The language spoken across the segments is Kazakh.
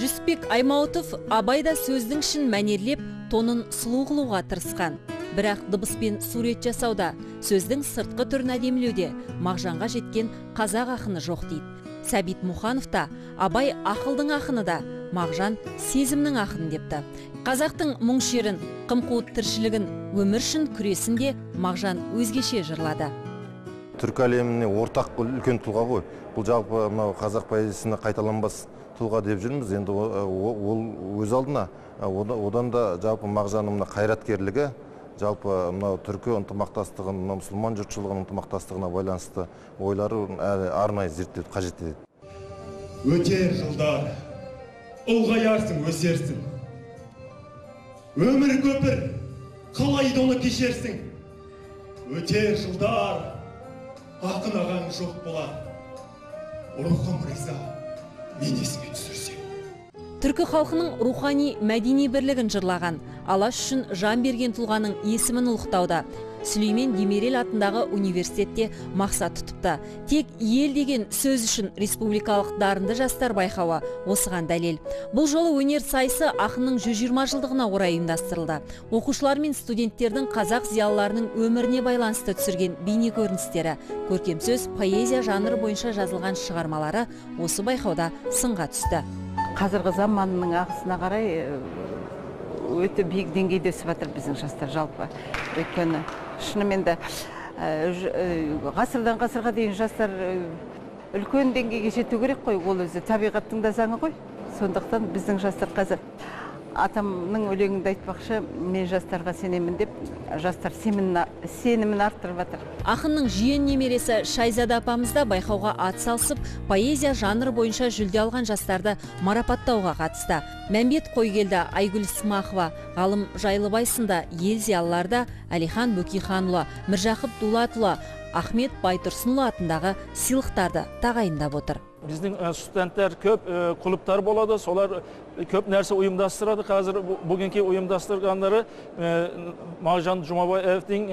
Жүсіпбек Аймауытов абайда сөздің ішін мәнерлеп, тонын сұлу қылуға тырысқан. Бірақ дыбыспен сурет жасауда, сөздің сыртқы түрін әдемілеуде мағжанға жеткен қазақ ақыны жоқ дейді. Сәбит Мұханов та абай ақылдың ақыны да, мағжан сезімнің ақыны депті. Қазақтың мұң шерін, қым-қуыт тіршілігін, өмір үшін күресін де мағжан өзгеше жырлады. Түркі әлеміне ортақ үлкен тұлға ғой. Бұл жалпы қазақ поэзиясына қайталанбас тұлға деп жүрміз. Енді ол өз алдына, одан да жалпы мағжанның қайраткерлігі, жалпы түркі ынтымақтастығын, мұсылман жұртшылығының ынтымақтастығына байланысты ойлары арнайы зерттеуді қажет етеді. Өтер жылдар, ұлғаярсың, өсерсің. Өмір көпір, қалай оны кешерсің. Өтер жылдар, ақын ағаң жоқ болар. Рухым риза, мен есіме түсірсем. Түркі халқының рухани мәдени бірлігін жырлаған, алаш үшін жан берген тұлғаның есімін ұлықтауда. Сүлеймен Демирел атындағы университетте мақсат тұтыпты. Тек ел деген сөз үшін республикалық дарынды жастар байқауы осыған дәлел. Бұл жолы өнер сайысы ақынның 120 жылдығына орай ұйымдастырылды. Оқушылар мен студенттердің қазақ зиялыларының өміріне байланысты түсірген бейне көріністері, көркем сөз, поэзия жанры бойынша жазылған шығармалары осы байқауда сынға түсті. Қазіргі заманның ағысына қарай өте биік деңгейде өсіп жатыр біздің жастар жалпы. Өйткені шынымен де ғасырдан ғасырға дейін жастар үлкен деңгейге жету керек қой, ол өзі табиғаттың да заңы ғой. Сондықтан біздің жастар қазір атамның өлеңінде айтпақшы, мен жастарға сенемін деп, жастар сенімін арттырып жатыр. Ақынның жиен немересі Шайзада апамыз да байқауға атсалысып, поэзия жанры бойынша жүлде алған жастарды марапаттауға қатысты. Мәмбет Қойгелді, Айгүл Смақова, Ғалым Жайлыбай сынды ел зиялыларда Әлихан Бөкейханұлы, Міржақып Дулатұлы, Ахмет Байтұрсынұлы атындағы сыйлықтарды тағайындап отыр. Біздің студенттер көп клубтар болады, солар көп нәрсе ұйымдастырады. Қазір бүгінгі ұйымдастырғандары Мағжан Жұмабаевтың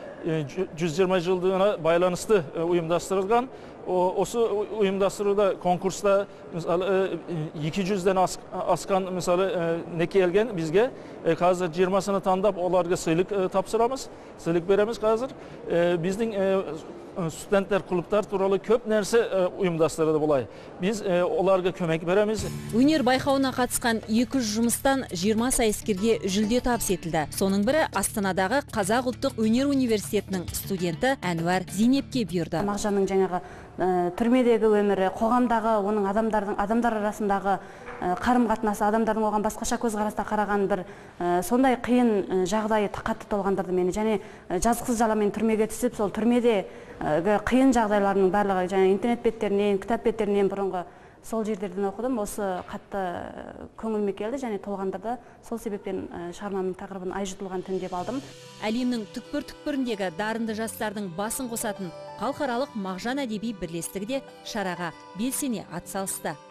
120 жылдығына байланысты ұйымдастырылған. Осы ұйымдастыруда конкурста 200-ден асқан не келген бізге. Қазір 20-сыны таңдап оларға сыйлық тапсырамыз, сыйлық береміз қазір. Біздің студенттер клубтар туралы көп нәрсе ұйымдастырады бұлай. Біз оларға көмек береміз. Өнер байқауына қатысқан 200 жұмыстан 20 сайыскерге жүлде табыс етілді. Соның бірі Астанадағы Қазақ ұлттық өнер университетінің студенті Әнуар Зейнепке бұйырды. Мағжанның жаңағы түрмедегі өмірі, қоғамдағы оның адамдар арасындағы қарым-қатынасы, адамдардың оған басқаша көзқараста қараған бір сондай қиын жағдайы қатты толғандырды мені. Және жазықсыз жаламен түрмеге түсіп, сол түрмеде қиын жағдайларының барлығы және интернет беттерінен, кітап беттерінен бұрынғы сол жерлерден оқыдым. Осы қатты көңіліме келді және толғандырды. Сол себептен шығармамның тақырыбын ай жұтылған түн деп алдым. Әлемнің түкпір-түкпіріндегі дарынды жастардың басын қосатын халықаралық Мағжан әдеби бірлестігі де шараға белсене атсалысты.